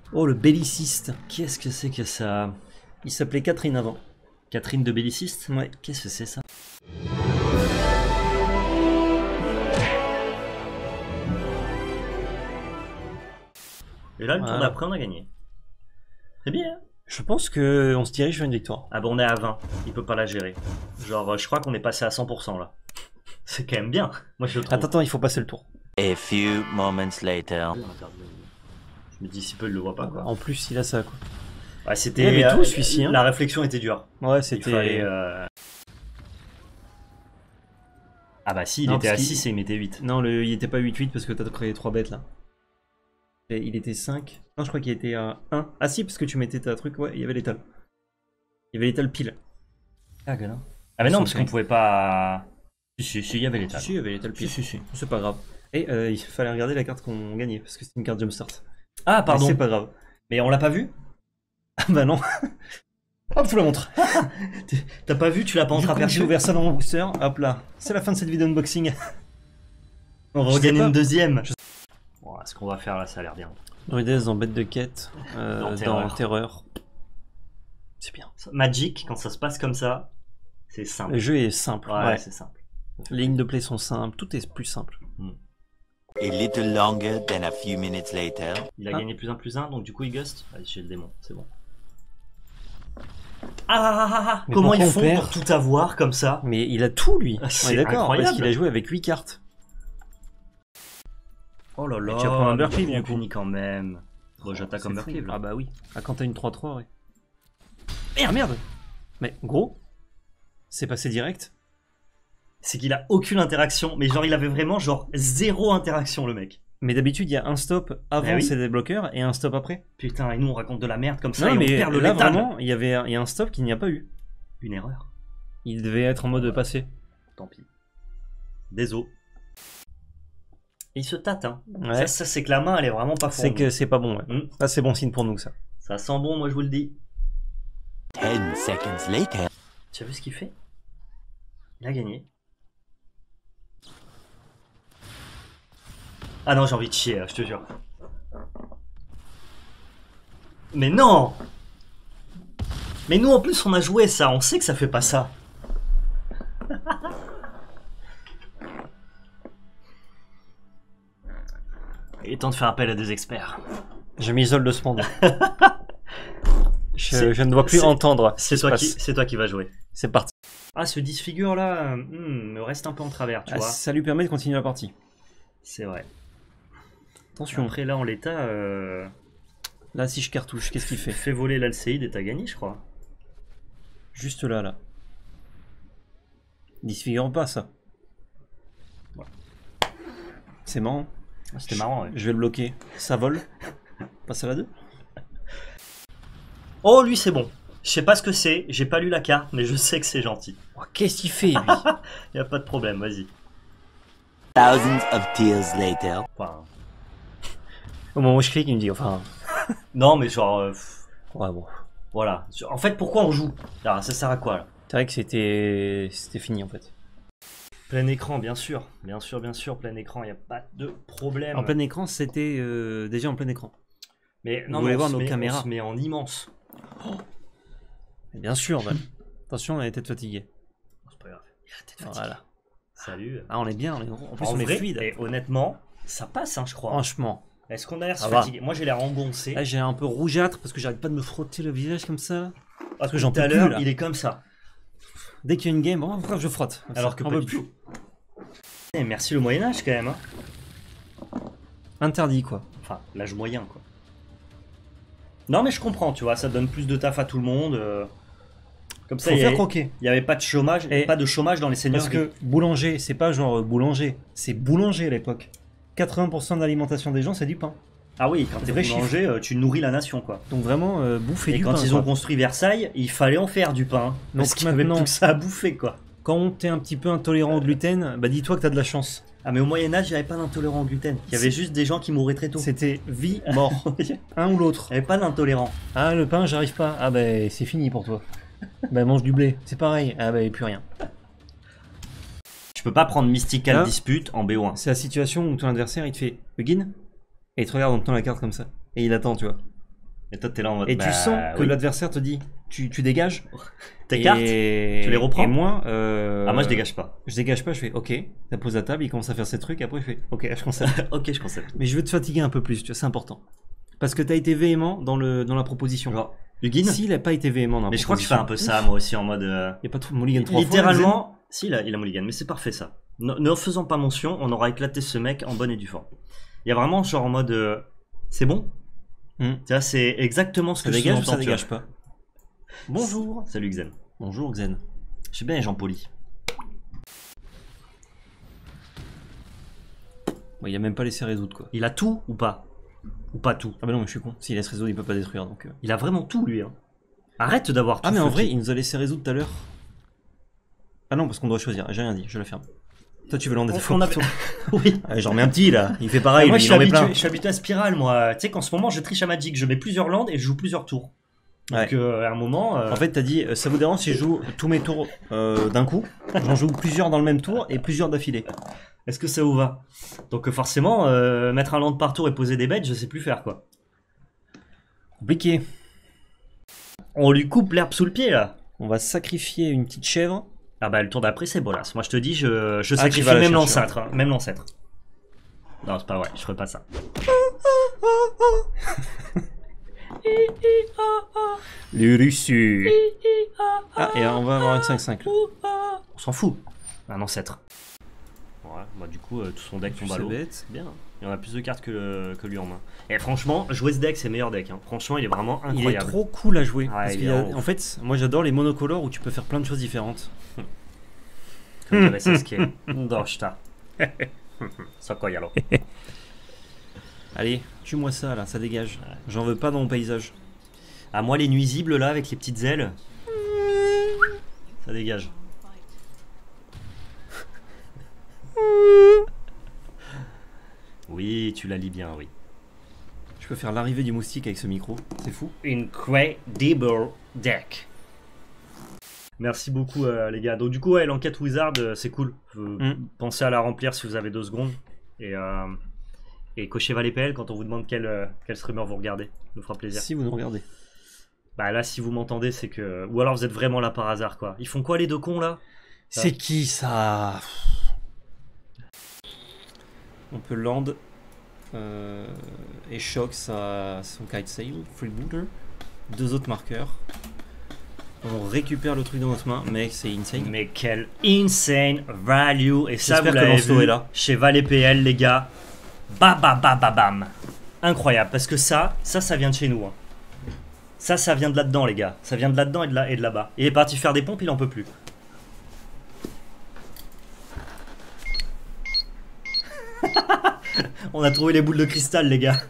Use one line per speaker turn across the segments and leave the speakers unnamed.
Oh, le belliciste.
Qu'est-ce que c'est que ça?
Il s'appelait Catherine avant.
Catherine de Belliciste?
Ouais.
Qu'est-ce que c'est ça? Et là, le tour d'après, on a gagné. C'est bien.
Je pense qu'on se dirige vers une victoire.
Ah bon, on est à 20. Il peut pas la gérer. Genre, je crois qu'on est passé à 100% là. C'est quand même bien. Moi, je le trouve.
Attends, il faut passer le tour.
A few moments later.
Je me dis, si peu, il le voit pas quoi.
En plus, il a ça quoi.
Ouais, c'était.
Il avait tout celui-ci. Hein.
La réflexion était dure.
Ouais,
Il
c'était.
fallait. Ah bah si, il était à 6 et il mettait 8.
Non, il était pas 8-8 parce que t'as créé 3 bêtes là. Et il était 5. Non, je crois qu'il était à 1. Ah si, parce que tu mettais ta truc, ouais, il y avait l'étal. Il y avait l'étal pile.
Ah, gueule. Ah mais non, parce qu'on pouvait pas... Si, il y avait l'étal.
Si, il y avait l'étal pile.
Si.
C'est pas grave. Et il fallait regarder la carte qu'on gagnait, parce que c'était une carte jumpstart.
Ah, pardon.
C'est pas grave.
Mais on l'a pas vu?
Ah bah non. Hop, je vous la montre.
T'as pas vu, tu l'as pas entreaperçu?
J'ai ouvert ça dans mon booster. Hop là. C'est la fin de cette vidéo unboxing.
On va regagner une deuxième. Bon, ce qu'on va faire là, ça a l'air bien.
Druides en bête de quête, dans Terreur. C'est bien.
Magic, quand ça se passe comme ça, c'est simple.
Le jeu est simple.
Ouais. C'est simple.
Les lignes de play sont simples, tout est plus simple.
A little longer than a few minutes later.
Il a gagné +1/+1, donc du coup il gust. Allez, j'ai le démon, c'est bon. Ah, comment ils font pour tout avoir comme ça?
Mais il a tout lui.
C'est
d'accord, parce qu'il a joué avec 8 cartes.
Oh là là,
tu vas prendre un Burclive du coup.
Quand même. Bon, j'attaque comme Burclive.
Ah bah oui. Ah, quand t'as une 3-3, ouais. Merde. Mais gros, c'est passé direct.
C'est qu'il a aucune interaction, mais genre il avait vraiment genre 0 interaction le mec.
Mais d'habitude il y a un stop avant ces débloqueurs et un stop après.
Putain, et nous on raconte de la merde comme ça
non,
et
mais
on perd le
là
létal.
Vraiment, il y a un stop qu'il n'y a pas eu.
Une erreur.
Il devait être en mode passé.
Tant pis. Désolé. Il se tâte, hein.
Ouais.
Ça c'est que la main elle est vraiment pas fournie.
C'est que c'est pas bon, ouais. Ça c'est bon signe pour nous ça.
Ça sent bon, moi je vous le dis.
10 seconds later.
Tu as vu ce qu'il fait? Il a gagné. Ah non, j'ai envie de chier, je te jure. Mais non! Mais nous en plus on a joué ça, on sait que ça fait pas ça. Il est temps de faire appel à des experts.
Je m'isole de ce monde. je ne dois plus entendre.
C'est toi qui vas jouer.
C'est parti.
Ah, ce disfigure là me reste un peu en travers, tu vois.
Ça lui permet de continuer la partie.
C'est vrai.
Attention.
Après là en l'état...
Là si je cartouche, qu'est-ce qu'il fait?
Fais voler l'Alcéide et t'as gagné je crois.
Juste là. Disfigure pas ça.
Ouais.
C'est marrant.
C'était marrant, ouais.
Je vais le bloquer. Ça vole. Passe à la 2.
Oh, lui, c'est bon. Je sais pas ce que c'est, j'ai pas lu la carte, mais je sais que c'est gentil.
Oh, qu'est-ce qu'il fait, lui?
Y a pas de problème, vas-y.
Thousands of tears later.
Enfin...
Au moment où je clique, il me dit, enfin...
non, mais genre...
ouais, bon.
Voilà. En fait, pourquoi on joue? Alors, ça sert à quoi, là?
C'est vrai que c'était fini, en fait.
Plein écran, bien sûr, plein écran, y a pas de problème.
En plein écran, c'était déjà en plein écran.
Mais non,
vous voulez voir nos caméras.
On se met en immense.
Oh. Bien sûr, ben. Attention, on a les têtes fatiguées.
C'est pas grave, il a la tête fatiguée.
Voilà.
Salut.
Ah, on est bien, en plus on
est
fluide.
Et honnêtement, ça passe, hein, je crois.
Franchement.
Est-ce qu'on a l'air fatigué? Moi, j'ai l'air engoncé.
Là, j'ai un peu rougeâtre parce que j'arrête pas de me frotter le visage comme ça.
Parce que j'en peux plus, il est comme ça.
Dès qu'il y a une game, bon, je frotte.
Alors que pas du tout. Et merci le Moyen-Âge quand même. Hein.
Interdit quoi.
Enfin, l'âge moyen quoi. Non mais je comprends, tu vois, ça donne plus de taf à tout le monde. Comme ça, il n'y avait pas de chômage, pas de chômage dans les seigneuries.
Parce que boulanger, c'est pas genre boulanger, c'est boulanger à l'époque. 80% de l'alimentation des gens, c'est du pain.
Ah oui, quand t'es boulanger, tu nourris la nation quoi.
Donc vraiment, bouffer du pain.
Et quand ils ont construit Versailles, il fallait en faire du pain. Parce qu'il y avait plus que ça à bouffer quoi.
Quand t'es un petit peu intolérant au gluten, bah dis-toi que t'as de la chance.
Ah mais au Moyen-Âge, il n'y avait pas d'intolérant au gluten. Il y avait juste des gens qui mouraient très tôt.
C'était vie, mort. Un ou l'autre.
Il n'y avait pas d'intolérant.
Ah le pain, j'arrive pas. Ah bah c'est fini pour toi. Bah mange du blé. C'est pareil. Ah bah plus rien.
Tu peux pas prendre Mystical Dispute en BO1.
C'est la situation où ton adversaire il te fait begin et il te regarde en tenant la carte comme ça. Et il attend, tu vois.
Et toi, t'es là en mode.
Et tu sens que l'adversaire te dit, tu dégages.
Tes cartes, tu les reprends.
Et moi,
moi je dégage pas.
Je dégage pas, je fais ok, tu poses la table, il commence à faire ses trucs, après je fais ok, je concepte.
Ok, je concepte.
Mais je veux te fatiguer un peu plus, tu vois, c'est important. Parce que t'as été véhément dans la proposition.
Genre, Hugin.
S'il a pas été véhément dans la
mais je crois que je
proposition.
fais un peu ça, moi aussi, en mode.
Il y a pas trop mulligan 3 fois.
Littéralement, si, il a mulligan, mais c'est parfait ça. Ne faisant pas mention, on aura éclaté ce mec en bonne et due forme. Il y a vraiment genre en mode. C'est bon. Tu vois, c'est exactement ce que
ça dégage ou
sous-entends,
ça
tu
dégage
vois.
pas. Bonjour.
Salut Xen.
Bonjour Xen.
Je suis bien les gens polis.
Bon, il a même pas laissé résoudre quoi.
Il a tout ou pas? Ou pas tout?
Ah bah non, mais je suis con. S'il laisse résoudre, il peut pas détruire donc.
Il a vraiment tout lui. Hein. Arrête d'avoir tout.
Ah mais en
Fucky.
vrai, il nous a laissé résoudre tout à l'heure. Ah non, parce qu'on doit choisir. J'ai rien dit, je la ferme. Toi, tu veux l'en
On avait... Oui.
Ah, j'en mets un petit là. Il fait pareil.
Moi,
lui,
je
il en met plein.
suis habitué à Spiral, moi. Tu sais qu'en ce moment, je triche à Magic. Je mets plusieurs landes et je joue plusieurs tours. Donc, à un moment.
En fait, t'as dit, ça vous dérange si je joue tous mes tours d'un coup? J'en joue plusieurs dans le même tour et plusieurs d'affilée.
Est-ce que ça vous va? Donc, forcément, mettre un land par tour et poser des bêtes, je sais plus faire quoi.
Compliqué.
On lui coupe l'herbe sous le pied là.
On va sacrifier une petite chèvre.
Ah bah le tour d'après c'est Bolas. Moi je te dis je sacrifie même l'ancêtre. Hein, même l'ancêtre. Non c'est pas vrai, je ferai pas ça.
Le Russu. Ah et on va avoir une 5-5.
On s'en fout. Un ancêtre. Ouais, bah du coup tout son deck tombe à l'eau. C'est bien. Il y en a plus de cartes que lui en main. Et franchement, jouer ce deck c'est meilleur deck. Hein. Franchement il est vraiment incroyable.
Il est trop cool à jouer.
Ouais,
parce en fait, moi j'adore les monocolores où tu peux faire plein de choses différentes.
Comme dirait Sasuke. Doshita. Sakoyalo.
Allez, tue-moi ça là, ça dégage. J'en veux pas dans mon paysage.
À moi les nuisibles là avec les petites ailes. Ça dégage. Oui, tu la lis bien, oui.
Je peux faire l'arrivée du moustique avec ce micro, c'est fou.
Incredible deck. Merci beaucoup les gars. Donc du coup ouais, l'enquête Wizard c'est cool. Pensez à la remplir si vous avez 2 secondes. Et cochez ValetPL quand on vous demande quel streamer vous regardez. Ça nous fera plaisir.
Si vous nous regardez.
Bah là si vous m'entendez c'est que... Ou alors vous êtes vraiment là par hasard quoi. Ils font quoi les 2 cons là?
C'est qui ça? On peut land et choc son kite sail, freebooter. 2 autres marqueurs. On récupère le truc dans notre main, mec, c'est insane.
Mais quel insane value. Et ça, vous
que
l'avez vu
est là.
Chez ValetPL, les gars. Bam. Incroyable, parce que ça vient de chez nous. Hein. Ça vient de là-dedans, les gars. Ça vient de là-dedans et de là-bas. Il est parti faire des pompes, il en peut plus. On a trouvé les boules de cristal, les gars.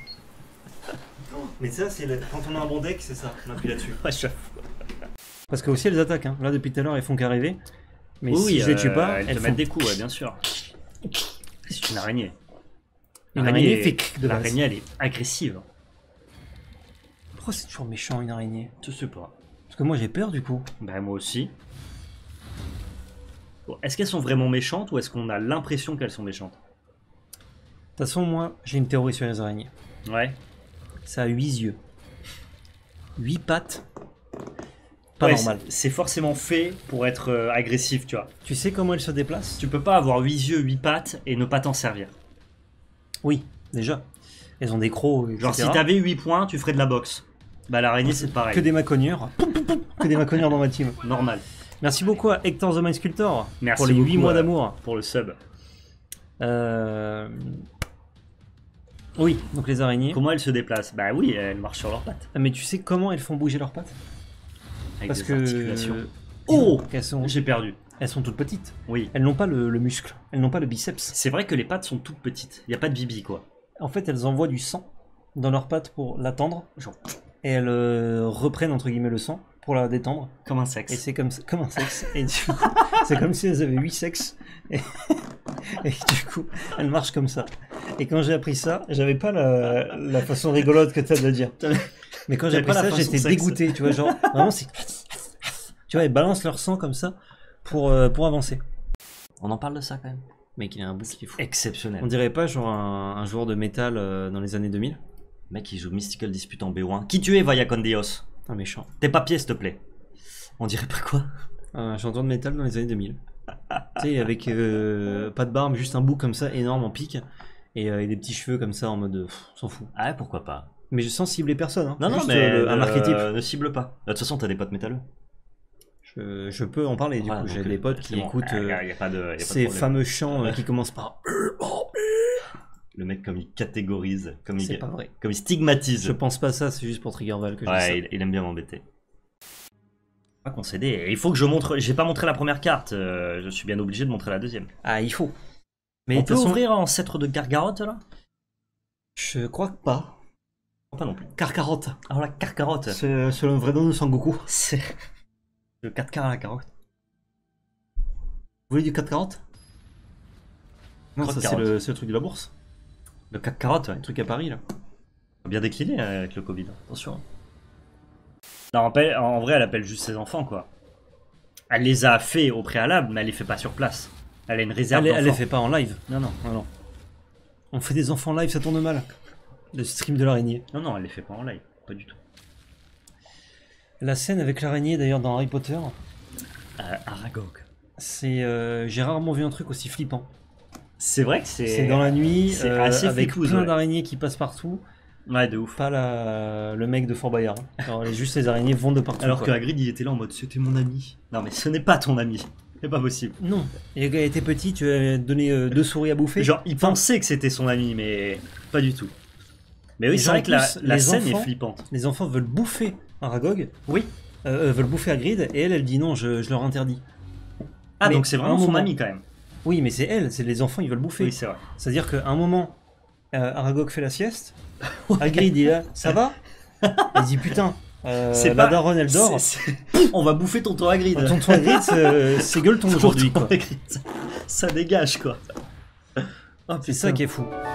Mais ça, c'est quand on a un bon deck, c'est ça. On appuie là-dessus.
Ouais,
Parce que aussi elles attaquent. Hein. Là, depuis tout à l'heure, elles font qu'arriver. Mais
oui,
si je les tue pas,
elles te mettent des coups, ouais, bien sûr. C'est une araignée.
Une araignée
L'araignée, elle est agressive.
Pourquoi c'est toujours méchant, une araignée?
Je sais pas.
Parce que moi, j'ai peur du coup.
Bah, moi aussi. Bon, est-ce qu'elles sont vraiment méchantes ou est-ce qu'on a l'impression qu'elles sont méchantes?
De toute façon, moi, j'ai une théorie sur les araignées.
Ouais.
Ça a 8 yeux. 8 pattes. Pas normal.
C'est forcément fait pour être agressif, tu vois.
Tu sais comment elles se déplacent?
Tu peux pas avoir 8 yeux, 8 pattes et ne pas t'en servir.
Oui, déjà. Elles ont des crocs, etc.
Genre si t'avais 8 points, tu ferais de la boxe. Bah l'araignée c'est pareil.
Que des macogneurs. Que des macogneurs dans ma team.
Normal.
Merci beaucoup à Hector the Mind Sculptor.
Merci
pour les 8 mois d'amour.
Pour le sub.
Oui, donc les araignées.
Comment elles se déplacent? Bah oui, elles marchent sur leurs pattes.
Mais tu sais comment elles font bouger leurs pattes?
Avec
parce
des
que
articulations. Oh,
sont...
j'ai perdu.
Elles sont toutes petites.
Oui.
Elles n'ont pas le muscle. Elles n'ont pas le biceps.
C'est vrai que les pattes sont toutes petites. Il n'y a pas de bibi quoi.
En fait, elles envoient du sang dans leurs pattes pour l'attendre.
Genre.
Et elles reprennent entre guillemets le sang pour la détendre.
Comme un sexe.
Et c'est comme un sexe. Et du coup, c'est comme si elles avaient 8 sexes. Et du coup, elles marchent comme ça. Et quand j'ai appris ça, j'avais pas la façon rigolote que tu as de le dire. Mais quand j'ai appris ça, j'étais dégoûté. Tu vois, genre, vraiment, c'est. Tu vois, elles balancent leur sang comme ça pour avancer.
On en parle de ça quand même.
Mec, il a un bouc qui est fou.
Exceptionnel.
On dirait pas genre un joueur de métal dans les années 2000.
Mec, il joue Mystical Dispute en B1. Qui tu es, Vaya con Dios?
Un méchant.
Tes papiers, s'il te plaît. On dirait pas quoi?
Un chanteur de métal dans les années 2000. Tu sais, avec pas de barbe, juste un bouc comme ça, énorme en pique. Et des petits cheveux comme ça en mode. On s'en fout.
Ah ouais, pourquoi pas?
Mais sans cibler personne. Hein.
Non,
Juste,
non, mais
un archétype.
ne cible pas. De toute façon, t'as des potes métalleux.
Je peux en parler, du coup. J'ai des potes qui écoutent
y a pas de
ces
problème.
fameux chants qui commencent par.
Le mec, comme il catégorise,
C'est pas vrai.
comme il stigmatise.
Je pense pas ça, c'est juste pour Triggerval que je dis ça.
Ouais, il aime bien m'embêter. Pas concéder. Il faut que je montre. J'ai pas montré la première carte. Je suis bien obligé de montrer la deuxième.
Ah, il faut. Mais
On
de
peut
toute façon,
ouvrir en cèdre de Gargarotte là?
je crois que pas.
Pas non plus.
Carcarotte.
Alors la Carcarotte.
C'est le vrai nom de Sangoku.
C'est le 4 quarts à la carotte.
Vous voulez du 4 carottes? Non, ça
Croque-carotte.
c'est le truc de la bourse.
Le 4 carottes, ouais.
Le truc à Paris, là.
Bien décliné avec le Covid. Attention. Non, en vrai, elle appelle juste ses enfants, quoi. Elle les a fait au préalable, mais elle les fait pas sur place. Elle a une réserve
Elle les
d'enfants.
fait pas en live.
Non, non.
Non. On fait des enfants live, ça tourne mal. Le stream de l'araignée.
Non, non, elle les fait pas en live. Pas du tout.
La scène avec l'araignée, d'ailleurs, dans Harry Potter,
Aragog.
c'est... j'ai rarement vu un truc aussi flippant.
C'est vrai que
C'est dans la nuit,
c'est assez
avec
flippouze,
plein
ouais.
d'araignées qui passent partout.
Ouais, de ouf.
Pas le mec de Fort Boyard. Alors, juste les araignées vont de partout.
Alors
quoi.
que Hagrid, il était là en mode c'était mon ami. Non, mais ce n'est pas ton ami. C'est pas possible.
Non. Et le gars était petit, tu lui avais donné 2 souris à bouffer.
Genre, il
Enfin,
pensait que c'était son ami, mais pas du tout. Mais oui,
Et
c'est
en
vrai que la
plus,
scène
les
est
enfants-
flippante.
Les enfants veulent bouffer Aragog.
Oui.
Veulent bouffer Hagrid. Et elle dit non, je leur interdis.
Ah,
Mais
donc c'est
à
vraiment
un
son
moment-
ami quand même.
Oui, mais c'est elle, c'est les enfants, ils veulent bouffer.
Oui, c'est vrai.
C'est-à-dire qu'à un moment, Aragog fait la sieste. Hagrid il est là, ça va? Il dit putain,
C'est
la
pas-
daronne elle dort.
On va bouffer tonton Hagrid.
Tonton Hagrid, c'est gueuleton aujourd'hui quoi.
Ça dégage quoi. Oh,
C'est ça qui est fou.